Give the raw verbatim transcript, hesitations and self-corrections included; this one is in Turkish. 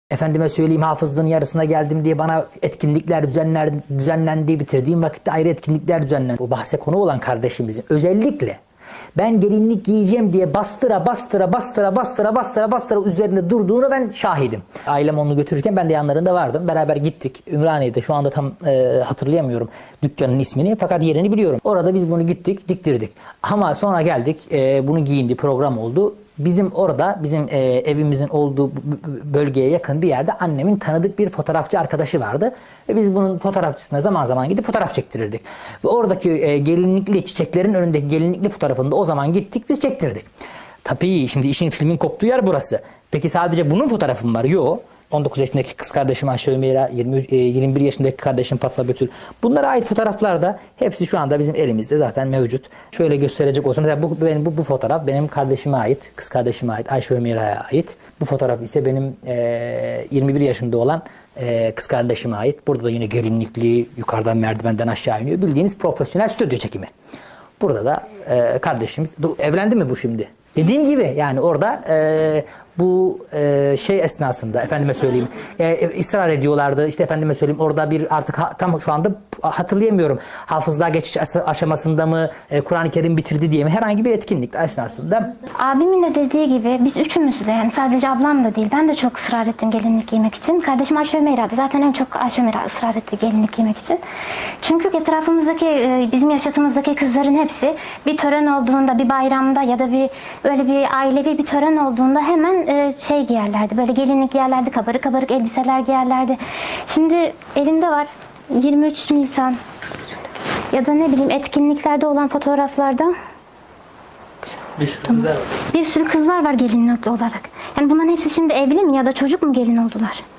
Efendime söyleyeyim hafızlığın yarısına geldim diye bana etkinlikler düzenler, düzenlendi, bitirdiğim vakitte ayrı etkinlikler düzenlendi. Bu bahse konu olan kardeşimizin özellikle ben gelinlik giyeceğim diye bastıra bastıra bastıra bastıra bastıra bastıra üzerinde durduğunu ben şahidim. Ailem onu götürürken ben de yanlarında vardım. Beraber gittik. Ümraniye'de, şu anda tam e, hatırlayamıyorum dükkanın ismini, fakat yerini biliyorum. Orada biz bunu gittik, diktirdik. Ama sonra geldik, e, bunu giyindi, program oldu. Bizim orada, bizim e, evimizin olduğu bölgeye yakın bir yerde annemin tanıdık bir fotoğrafçı arkadaşı vardı. Ve biz bunun fotoğrafçısına zaman zaman gidip fotoğraf çektirirdik. Ve oradaki e, gelinlikli çiçeklerin önündeki gelinlikli fotoğrafını da o zaman gittik biz çektirdik. Tabii şimdi işin, filmin koptuğu yer burası. Peki sadece bunun fotoğrafı mı var? Yok. on dokuz yaşındaki kız kardeşim Ayşe Hümeyra, yirmi bir yaşındaki kardeşim Fatma Betül. Bunlara ait fotoğraflar da hepsi şu anda bizim elimizde zaten mevcut. Şöyle gösterecek olsam, mesela bu, benim, bu, bu fotoğraf benim kardeşime ait, kız kardeşime ait, Ayşe Hümeyra'ya ait. Bu fotoğraf ise benim e, yirmi bir yaşında olan e, kız kardeşime ait. Burada da yine gelinlikli, yukarıdan merdivenden aşağı iniyor. Bildiğiniz profesyonel stüdyo çekimi. Burada da e, kardeşimiz, evlendi mi bu şimdi? Dediğim gibi yani orada e, bu e, şey esnasında efendime söyleyeyim e, ısrar ediyorlardı, işte efendime söyleyeyim orada bir artık ha, tam şu anda hatırlayamıyorum, hafızlığa geçiş aşamasında mı, e, Kur'an-ı Kerim bitirdi diye mi, herhangi bir etkinlik esnasında. Abimin de dediği gibi biz üçümüz de, yani sadece ablam da değil, ben de çok ısrar ettim gelinlik giymek için. Kardeşim Ayşe Hümeyra'da zaten en çok Ayşe Hümeyra ısrar etti gelinlik giymek için. Çünkü etrafımızdaki e, bizim yaşatımızdaki kızların hepsi bir tören olduğunda, bir bayramda ya da bir öyle bir ailevi bir tören olduğunda hemen e, şey giyerlerdi. Böyle gelinlik giyerlerdi, kabarık kabarık elbiseler giyerlerdi. Şimdi elimde var yirmi üç Nisan ya da ne bileyim etkinliklerde olan fotoğraflarda bir sürü, tamam. Bir sürü kızlar var gelinlik olarak. Yani bunların hepsi şimdi evli mi ya da çocuk mu gelin oldular?